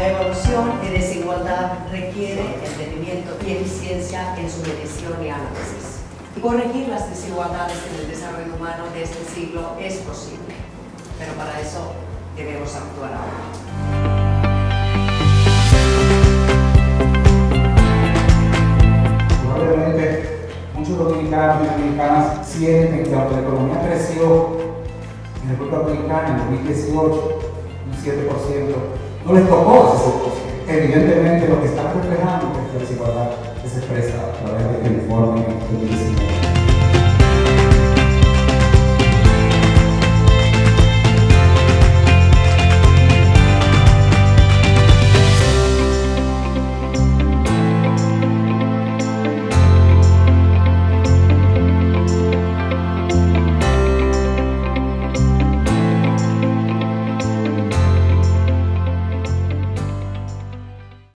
La evaluación de desigualdad requiere entendimiento y eficiencia en su medición y análisis. Corregir las desigualdades en el desarrollo humano de este siglo es posible, pero para eso debemos actuar ahora. Probablemente muchos dominicanos y dominicanas sienten que aunque la economía creció en el República Dominicana en 2018 un 7%, no les tocó ese 7%. Evidentemente lo que está reflejando es que la desigualdad se expresa a través de este informe 2019.